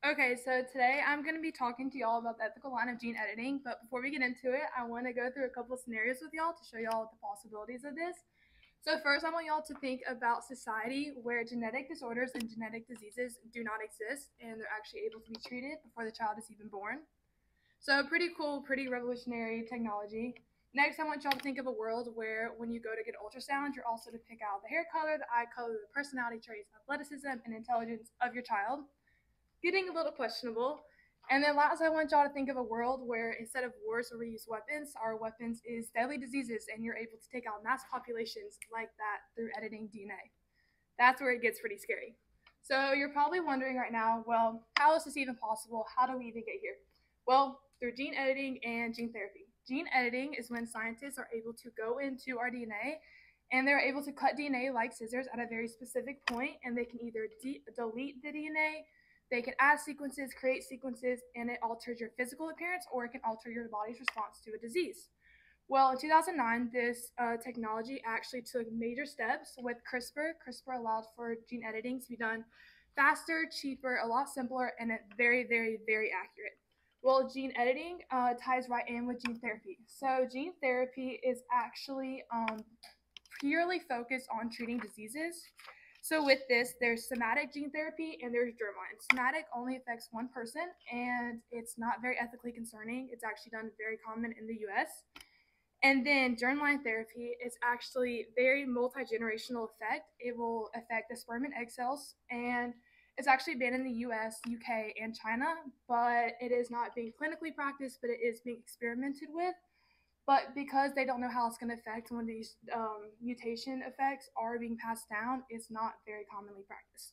Okay, so today I'm going to be talking to y'all about the ethical line of gene editing, but before we get into it, I want to go through a couple of scenarios with y'all to show y'all the possibilities of this. So first, I want y'all to think about society where genetic disorders and genetic diseases do not exist and they're actually able to be treated before the child is even born. So pretty cool, pretty revolutionary technology. Next, I want y'all to think of a world where when you go to get ultrasound, you're also to pick out the hair color, the eye color, the personality traits, athleticism, and intelligence of your child. Getting a little questionable. And then last, I want y'all to think of a world where instead of wars where we use weapons, our weapons is deadly diseases, and you're able to take out mass populations like that through editing DNA. That's where it gets pretty scary. So you're probably wondering right now, well, how is this even possible? How do we even get here? Well, through gene editing and gene therapy. Gene editing is when scientists are able to go into our DNA and they're able to cut DNA like scissors at a very specific point, and they can either delete the DNA, they can add sequences, create sequences, and it alters your physical appearance or it can alter your body's response to a disease. Well, in 2009, this technology actually took major steps with CRISPR. CRISPR allowed for gene editing to be done faster, cheaper, a lot simpler, and very, very, very accurate. Well, gene editing ties right in with gene therapy. So, gene therapy is actually purely focused on treating diseases. So with this, there's somatic gene therapy and there's germline. Somatic only affects one person and it's not very ethically concerning. It's actually done very common in the US. And then germline therapy is actually very multi-generational effect. It will affect the sperm and egg cells, and it's actually banned in the US, UK, and China, but it is not being clinically practiced, but it is being experimented with. But because they don't know how it's going to affect when these mutation effects are being passed down, it's not very commonly practiced.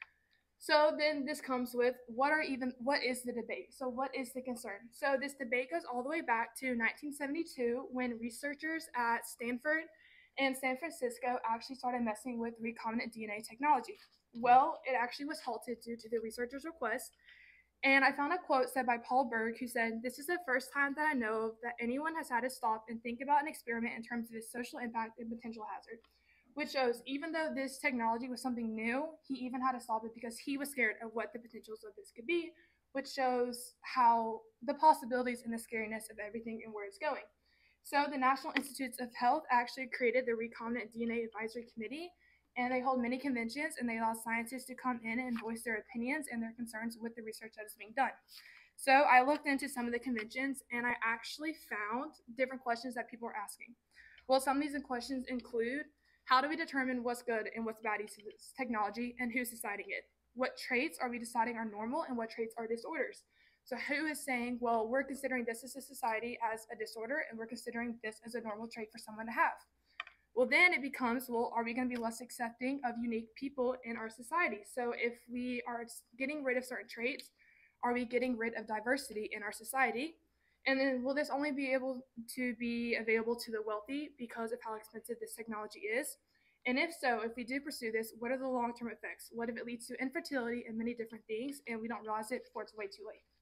So then this comes with what is the debate? So what is the concern? So this debate goes all the way back to 1972 when researchers at Stanford and San Francisco actually started messing with recombinant DNA technology. Well, it actually was halted due to the researchers' request. And I found a quote said by Paul Berg who said, "This is the first time that I know of that anyone has had to stop and think about an experiment in terms of its social impact and potential hazard." Which shows, even though this technology was something new, he even had to stop it because he was scared of what the potentials of this could be, which shows how the possibilities and the scariness of everything and where it's going. So the National Institutes of Health actually created the Recombinant DNA Advisory Committee, and they hold many conventions and they allow scientists to come in and voice their opinions and their concerns with the research that is being done. So I looked into some of the conventions and I actually found different questions that people are asking. Well, some of these questions include, how do we determine what's good and what's bad use of this technology, and who's deciding it? What traits are we deciding are normal and what traits are disorders? So who is saying, well, we're considering this as a society as a disorder and we're considering this as a normal trait for someone to have? Well, then it becomes, well, are we going to be less accepting of unique people in our society? So if we are getting rid of certain traits, are we getting rid of diversity in our society? And then will this only be able to be available to the wealthy because of how expensive this technology is? And if so, if we do pursue this, what are the long-term effects? What if it leads to infertility and many different things and we don't realize it before it's way too late?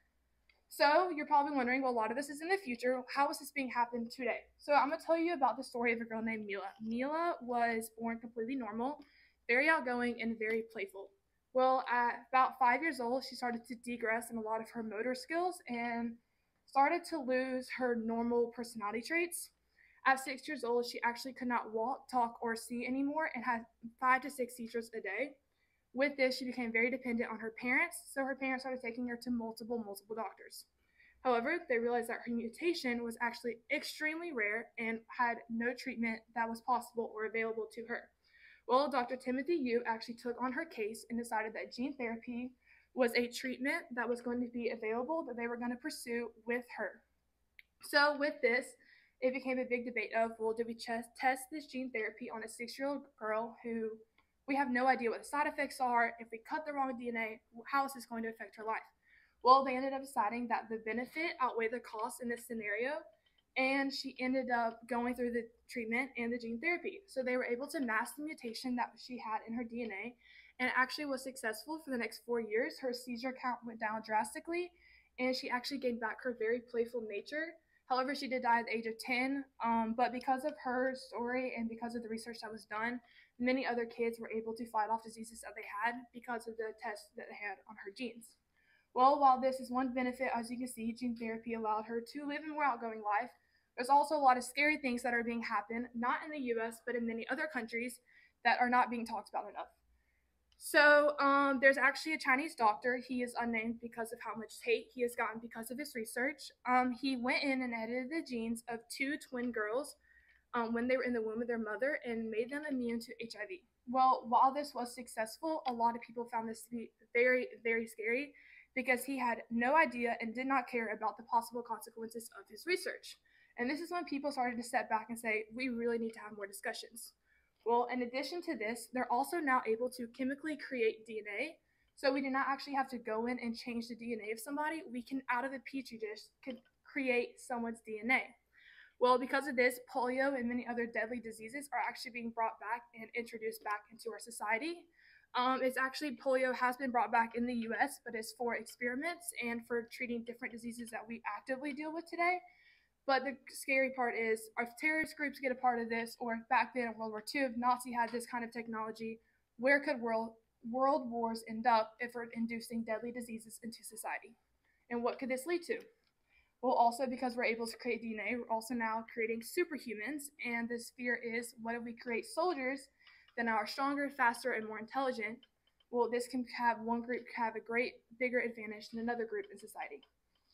So you're probably wondering, well, a lot of this is in the future. How is this being happened today? So I'm going to tell you about the story of a girl named Mila. Mila was born completely normal, very outgoing, and very playful. Well, at about 5 years old, she started to degress in a lot of her motor skills and started to lose her normal personality traits. At 6 years old, she actually could not walk, talk, or see anymore and had 5 to 6 seizures a day. With this, she became very dependent on her parents, so her parents started taking her to multiple doctors. However, they realized that her mutation was actually extremely rare and had no treatment that was possible or available to her. Well, Dr. Timothy Yu actually took on her case and decided that gene therapy was a treatment that was going to be available that they were going to pursue with her. So, with this, it became a big debate of, well, did we test this gene therapy on a 6-year-old girl who we have no idea what the side effects are? If we cut the wrong DNA, how is this going to affect her life? Well, they ended up deciding that the benefit outweighed the cost in this scenario, and she ended up going through the treatment and the gene therapy. So they were able to mask the mutation that she had in her DNA, and it actually was successful for the next 4 years. Her seizure count went down drastically, and she actually gained back her very playful nature. However, she did die at the age of 10, but because of her story and because of the research that was done, many other kids were able to fight off diseases that they had because of the tests that they had on her genes. Well, while this is one benefit, as you can see, gene therapy allowed her to live a more outgoing life. There's also a lot of scary things that are being happened, not in the US, but in many other countries that are not being talked about enough. So, there's actually a Chinese doctor. He is unnamed because of how much hate he has gotten because of his research. He went in and edited the genes of two twin girls when they were in the womb of their mother and made them immune to HIV. Well, while this was successful, a lot of people found this to be very, very scary because he had no idea and did not care about the possible consequences of his research. And this is when people started to step back and say, we really need to have more discussions. Well, in addition to this, they're also now able to chemically create DNA. So we do not actually have to go in and change the DNA of somebody. We can, out of a petri dish, could create someone's DNA. Well, because of this, polio and many other deadly diseases are actually being brought back and introduced back into our society. It's actually polio has been brought back in the US, but it's for experiments and for treating different diseases that we actively deal with today. But the scary part is, if terrorist groups get a part of this, or if back then in World War II, if Nazi had this kind of technology, where could world wars end up if we're inducing deadly diseases into society? And what could this lead to? Well, also because we're able to create DNA, we're also now creating superhumans. And this fear is, what if we create soldiers that now are stronger, faster, and more intelligent? Well, this can have one group have a great, bigger advantage than another group in society.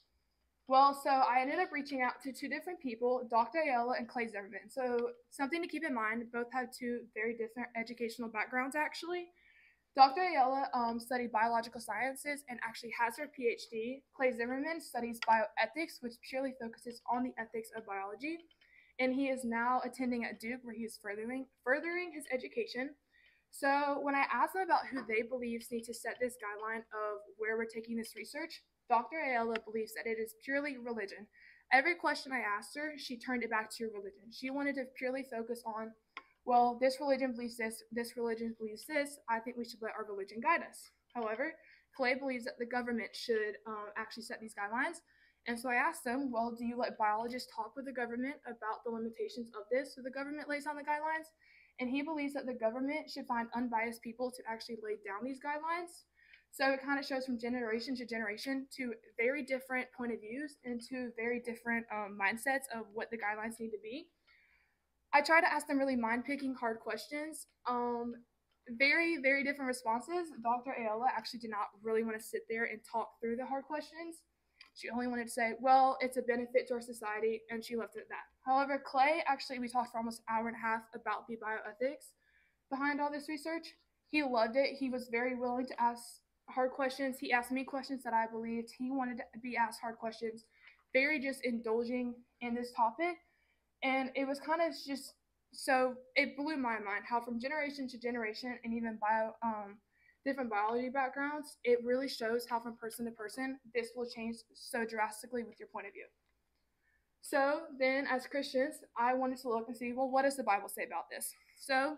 Well, so I ended up reaching out to two different people, Dr. Ayala and Clay Zimmerman. So something to keep in mind, both have two very different educational backgrounds, actually. Dr. Ayala studied biological sciences and actually has her PhD. Clay Zimmerman studies bioethics, which purely focuses on the ethics of biology. And he is now attending at Duke, where he is furthering his education. So when I asked them about who they believe need to set this guideline of where we're taking this research, Dr. Ayala believes that it is purely religion. Every question I asked her, she turned it back to religion. She wanted to purely focus on, well, this religion believes this religion believes this. I think we should let our religion guide us. However, Clay believes that the government should actually set these guidelines. And so I asked him, well, do you let biologists talk with the government about the limitations of this so the government lays down the guidelines? And he believes that the government should find unbiased people to actually lay down these guidelines. So it kind of shows from generation to generation to very different point of views and to very different mindsets of what the guidelines need to be. I try to ask them really mind-picking, hard questions. Very, very different responses. Dr. Ayala actually did not really want to sit there and talk through the hard questions. She only wanted to say, well, it's a benefit to our society, and she left it at that. However, Clay, actually, we talked for almost an hour and a half about the bioethics behind all this research. He loved it. He was very willing to ask hard questions. He asked me questions that I believed he wanted to be asked hard questions. Very just indulging in this topic. And it was kind of just, so it blew my mind how from generation to generation and even different biology backgrounds, it really shows how from person to person this will change so drastically with your point of view. So then as Christians, I wanted to look and see, well, what does the Bible say about this? So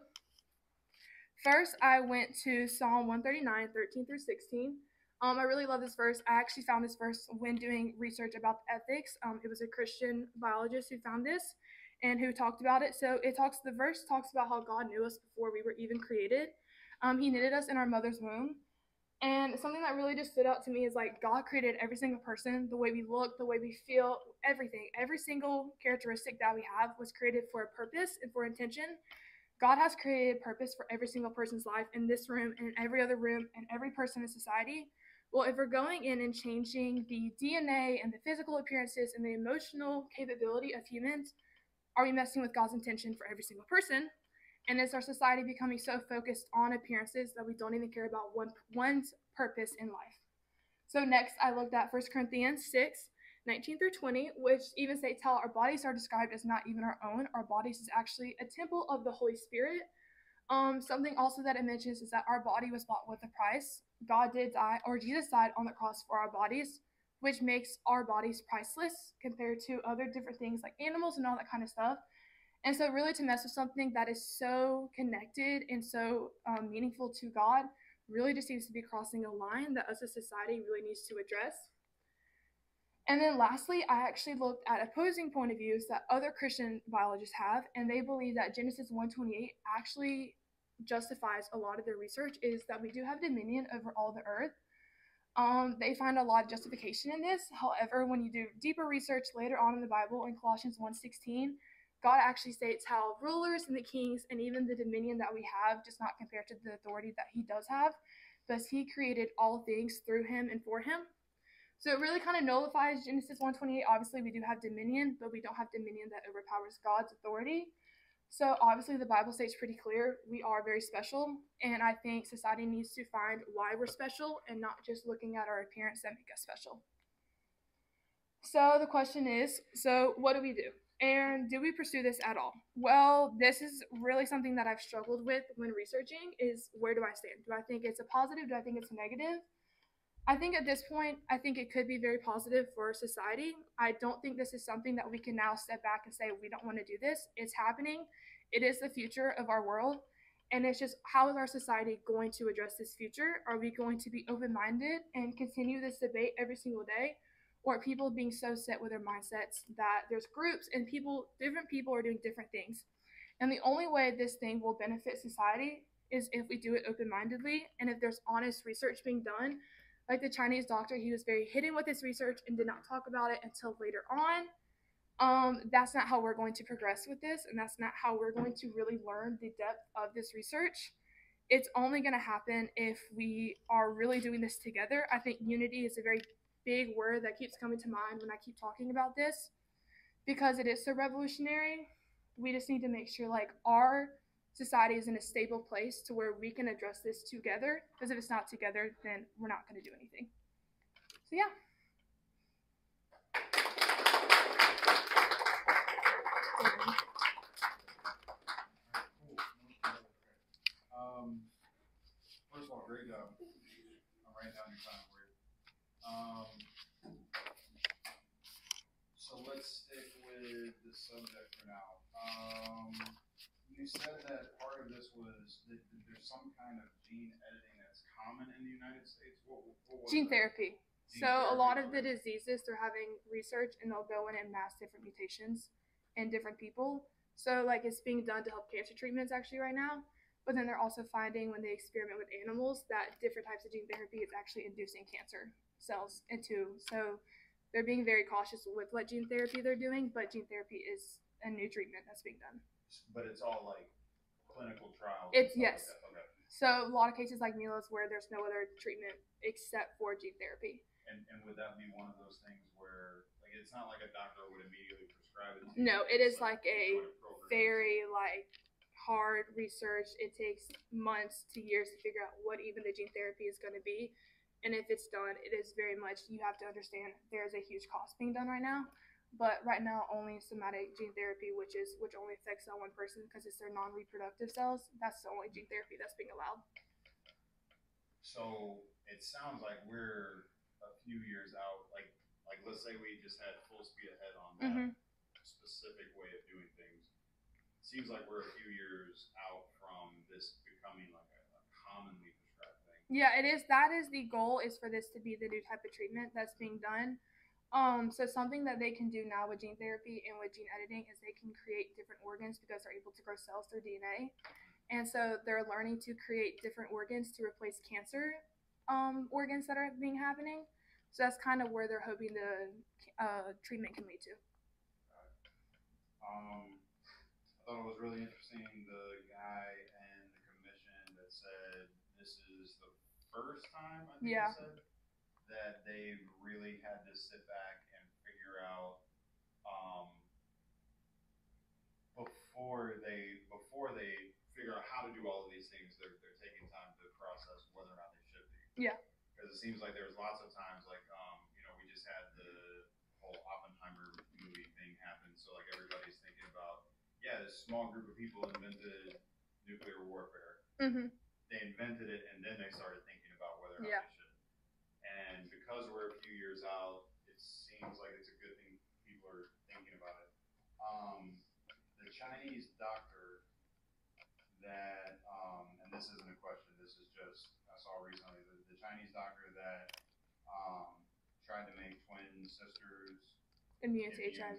first I went to Psalm 139, 13 through 16. I really love this verse. I actually found this verse when doing research about ethics. It was a Christian biologist who found this and who talked about it. So the verse talks about how God knew us before we were even created. He knitted us in our mother's womb. And something that really just stood out to me is like God created every single person, the way we look, the way we feel, everything. Every single characteristic that we have was created for a purpose and for intention. God has created purpose for every single person's life in this room and in every other room and every person in society. Well, if we're going in and changing the DNA and the physical appearances and the emotional capability of humans, are we messing with God's intention for every single person? And is our society becoming so focused on appearances that we don't even care about one's purpose in life? So next, I looked at 1 Corinthians 6, 19 through 20, which even states how our bodies are described as not even our own. Our bodies is actually a temple of the Holy Spirit. Something also that it mentions is that our body was bought with a price. God did die, or Jesus died on the cross for our bodies, which makes our bodies priceless compared to other different things like animals and all that kind of stuff. And so really to mess with something that is so connected and so meaningful to God really just seems to be crossing a line that us as society really needs to address. And then lastly, I actually looked at opposing point of views that other Christian biologists have, and they believe that Genesis 1:28 actually justifies a lot of their research, is that we do have dominion over all the earth. They find a lot of justification in this. However, when you do deeper research later on in the Bible in Colossians 1:16, God actually states how rulers and the kings and even the dominion that we have does not compare to the authority that he does have, because he created all things through him and for him. So it really kind of nullifies Genesis 1:28. Obviously, we do have dominion, but we don't have dominion that overpowers God's authority. So obviously the Bible states pretty clear we are very special, and I think society needs to find why we're special and not just looking at our appearance that make us special. So the question is, so what do we do? And do we pursue this at all? Well, this is really something that I've struggled with when researching is where do I stand? Do I think it's a positive? Do I think it's a negative? I think at this point, I think it could be very positive for society. I don't think this is something that we can now step back and say, we don't want to do this. It's happening. It is the future of our world. And it's just, how is our society going to address this future? Are we going to be open minded and continue this debate every single day? Or are people being so set with their mindsets that there's groups and different people are doing different things? And the only way this thing will benefit society is if we do it open mindedly and if there's honest research being done. Like the Chinese doctor, he was very hidden with his research and did not talk about it until later on. That's not how we're going to progress with this, and that's not how we're going to really learn the depth of this research. It's only going to happen if we are really doing this together. I think unity is a very big word that keeps coming to mind when I keep talking about this because it is so revolutionary. We just need to make sure like our society is in a stable place to where we can address this together, because if it's not together, then we're not going to do anything. So yeah. First of all, great job. I'm writing down your time for you. So let's stick with the subject for now. You said that part of this was that there's some kind of gene editing that's common in the United States. What was Gene that? therapy. Gene So a therapy, lot of the okay. diseases, they're having research and they'll go in and mass different mutations in different people. So like it's being done to help cancer treatments actually right now. But then they're also finding when they experiment with animals that different types of gene therapy is actually inducing cancer cells into. So they're being very cautious with what gene therapy they're doing, but gene therapy is a new treatment that's being done. But it's all like clinical trials. It's and stuff yes. Like that. Okay. So a lot of cases like Mila's where there's no other treatment except for gene therapy. And would that be one of those things where like it's not like a doctor would immediately prescribe it to you? No, it is like a program. very like hard research. It takes months to years to figure out what even the gene therapy is going to be. And if it's done, it is very much, you have to understand there's a huge cost being done right now. But right now, only somatic gene therapy, which only affects that one person because it's their non-reproductive cells. That's the only gene therapy that's being allowed. So it sounds like we're a few years out. Like let's say we just had full speed ahead on that specific way of doing things. It seems like we're a few years out from this becoming like a commonly prescribed thing. Yeah, it is. That is the goal, is for this to be the new type of treatment that's being done. So something that they can do now with gene therapy and with gene editing is they can create different organs because they're able to grow cells through DNA. And so they're learning to create different organs to replace cancer organs that are being happening. So that's kind of where they're hoping the treatment can lead to. I thought it was really interesting, the guy and the commission that said this is the first time, I think he said, that they've really had to sit back and figure out before they figure out how to do all of these things, they're taking time to process whether or not they should be. Yeah. Because it seems like there's lots of times like we just had the whole Oppenheimer movie thing happen, so like everybody's thinking about this small group of people invented nuclear warfare. Mm-hmm. They invented it and then they started thinking about whether or not they should. And because we're a few years out, it seems like it's a good thing people are thinking about it. The Chinese doctor that, and this isn't a question, this is just, I saw recently, the Chinese doctor that tried to make twin sisters immune to HIV.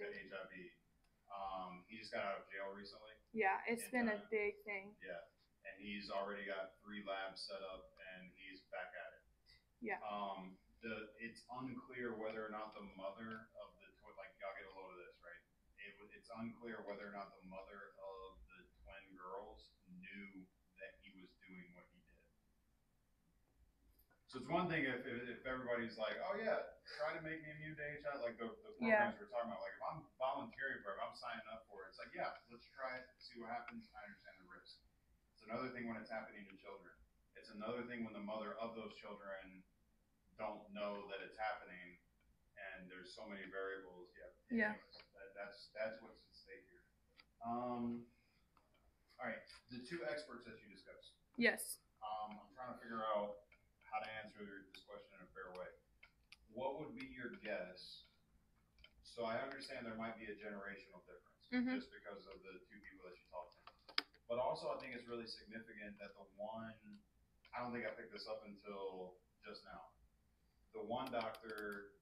He just got out of jail recently. Yeah, it's been a big thing. Yeah, and he's already got 3 labs set up, and he's back at it. Yeah. it's unclear whether or not the mother of the like y'all get a load of this, right? It's unclear whether or not the mother of the twin girls knew that he was doing what he did. So it's one thing if everybody's like, oh yeah, try to make me immune to HIV, like the programs we're talking about. Like if I'm volunteering for it, if I'm signing up for it, it's like, yeah, let's try it, see what happens. I understand the risk. It's another thing when it's happening to children. It's another thing when the mother of those children don't know that it's happening, and there's so many variables. Yeah. Anyways, that's what's at stake here. All right, the two experts that you discussed. Yes. I'm trying to figure out how to answer this question in a fair way. What would be your guess? So I understand there might be a generational difference just because of the two people that you talked to. But also I think it's really significant that the one, I don't think I picked this up until just now. The one doctor,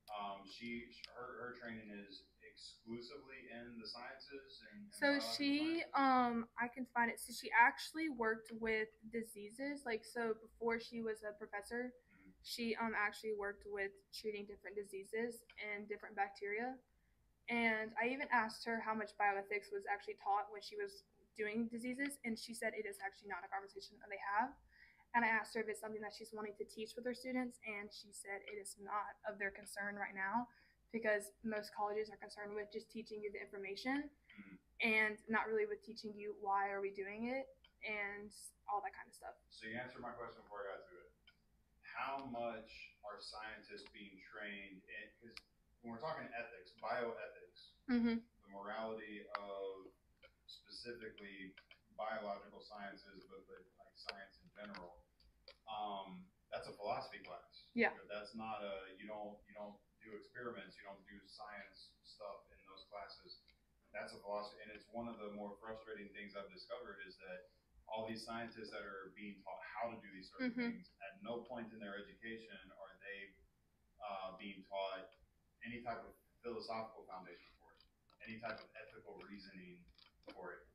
her training is exclusively in the sciences and so she I can find it. So she actually worked with diseases, like, so before she was a professor, she actually worked with treating different diseases and different bacteria. And I even asked her how much bioethics was actually taught when she was doing diseases, and she said it is actually not a conversation that they have. And I asked her if it's something that she's wanting to teach with her students, and she said it is not of their concern right now, because most colleges are concerned with just teaching you the information and not really with teaching you why are we doing it and all that kind of stuff. So you answered my question before I got to it. How much are scientists being trained in, because when we're talking ethics, bioethics, the morality of specifically biological sciences, but like science in general, that's a philosophy class. Yeah. That's not you don't do experiments, you don't do science stuff in those classes. That's a philosophy, and it's one of the more frustrating things I've discovered is that all these scientists that are being taught how to do these certain things, at no point in their education are they being taught any type of philosophical foundation for it, any type of ethical reasoning for it.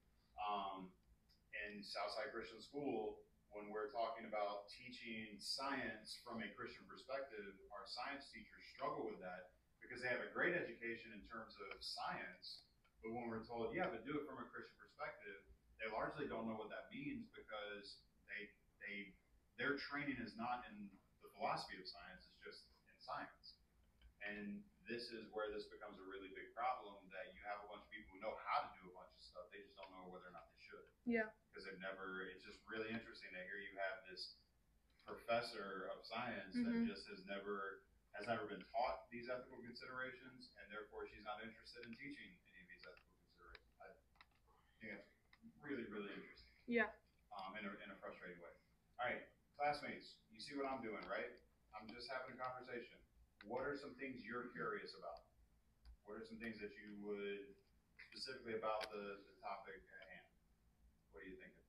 In Southside Christian School, when we're talking about teaching science from a Christian perspective, our science teachers struggle with that because they have a great education in terms of science, but when we're told, yeah, but do it from a Christian perspective, they largely don't know what that means because their training is not in the philosophy of science, it's just in science. And this is where this becomes a really big problem, that you have a bunch of people who know how to do a bunch of stuff, they just don't know whether or not they should. Yeah. Because it's just really interesting that here you have this professor of science that just has never been taught these ethical considerations, and therefore she's not interested in teaching any of these ethical considerations. I think it's really, really interesting. Yeah. In a frustrating way. All right, classmates, you see what I'm doing, right? I'm just having a conversation. What are some things you're curious about? What are some things that you would, specifically about the topic at hand? What are you thinking?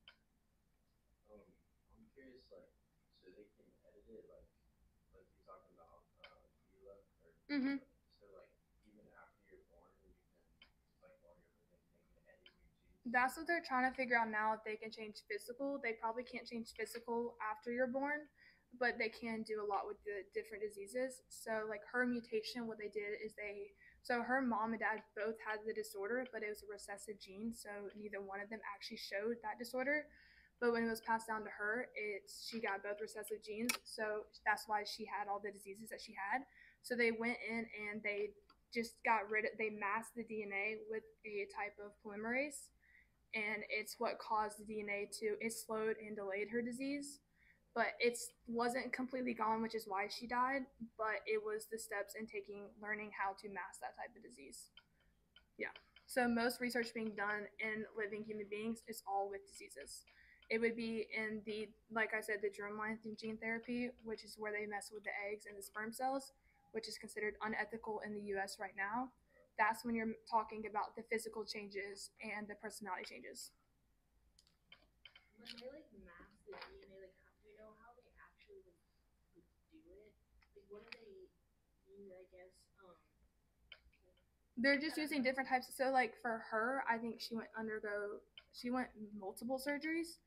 I'm curious, like, so they can edit it, like you're talking about, Mila, or so, like, even after you're born, you can, like, while you're living, they can edit your genes. That's what they're trying to figure out now. If they can change physical, they probably can't change physical after you're born, but they can do a lot with the different diseases. So like her mutation, what they did is so her mom and dad both had the disorder, but it was a recessive gene, so neither one of them actually showed that disorder. But when it was passed down to her, she got both recessive genes, so that's why she had all the diseases that she had. So they went in and they just they masked the DNA with a type of polymerase, and it's what caused the DNA it slowed and delayed her disease. But it wasn't completely gone, which is why she died, but it was the steps in learning how to mask that type of disease. Yeah. So most research being done in living human beings is all with diseases. It would be in like I said, the germline gene therapy, which is where they mess with the eggs and the sperm cells, which is considered unethical in the US right now. That's when you're talking about the physical changes and the personality changes. When they like mask the DNA, like do you know how they actually like do it? Like what do they use? I guess they're just using different types. So like for her, I think she went multiple surgeries,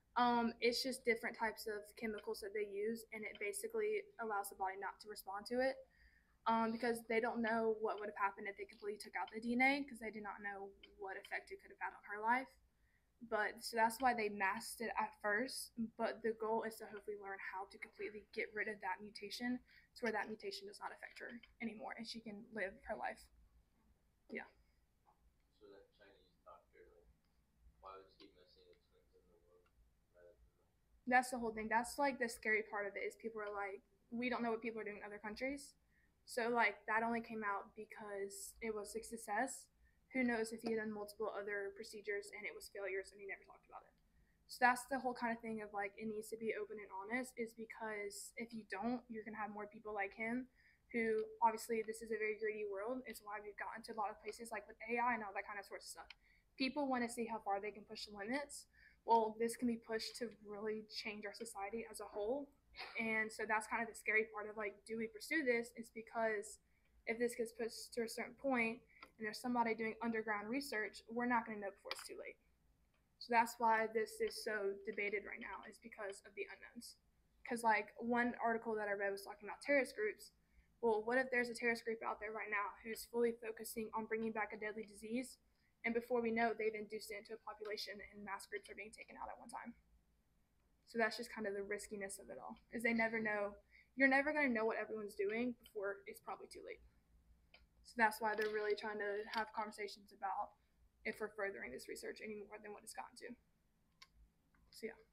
It's just different types of chemicals that they use, and it basically allows the body not to respond to it. Because they don't know what would have happened if they completely took out the DNA, because they do not know what effect it could have had on her life. But so that's why they masked it at first. But the goal is to hopefully learn how to completely get rid of that mutation, to where that mutation does not affect her anymore, and she can live her life. Yeah. So that Chinese doctor, like, why was he missing the twins in the womb rather than like? That's the whole thing. That's like the scary part of it is people are like, we don't know what people are doing in other countries. So like that only came out because it was a success. Who knows if he had done multiple other procedures and it was failures and he never talked about it. So that's the whole kind of thing of like it needs to be open and honest, is because if you don't, you're gonna have more people like him who obviously this is a very greedy world. It's why we've gotten to a lot of places like with AI and all that kind of sort of stuff. People want to see how far they can push the limits. Well, this can be pushed to really change our society as a whole. And so that's kind of the scary part of like, do we pursue this? Is because if this gets pushed to a certain point and there's somebody doing underground research, we're not going to know before it's too late. So that's why this is so debated right now, is because of the unknowns. Because like one article that I read was talking about terrorist groups. Well, what if there's a terrorist group out there right now who's fully focusing on bringing back a deadly disease, and before we know, they've induced it into a population, and mass groups are being taken out at one time. So that's just kind of the riskiness of it all. Is they never know. You're never going to know what everyone's doing before it's probably too late. So that's why they're really trying to have conversations about if we're furthering this research any more than what it's gotten to. So yeah.